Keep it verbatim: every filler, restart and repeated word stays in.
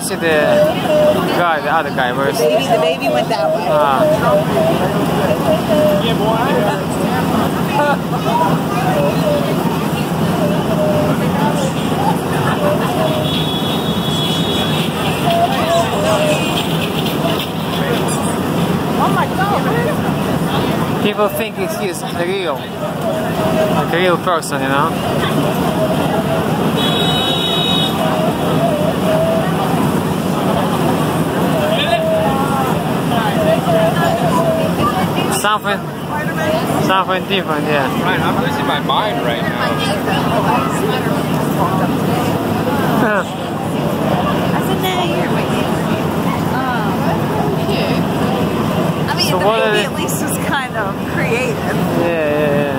even see the guy, the other guy. Where's the baby? The baby went that way. Ah. Yeah, boy. Oh my God. People think he's, he's real, like a real person, you know. Something, something different, yeah. Right, I'm losing my mind right now. I said, nah, you're my Oh, cute. I mean, So the what baby are they- at least was kind of creative. Yeah, yeah, yeah.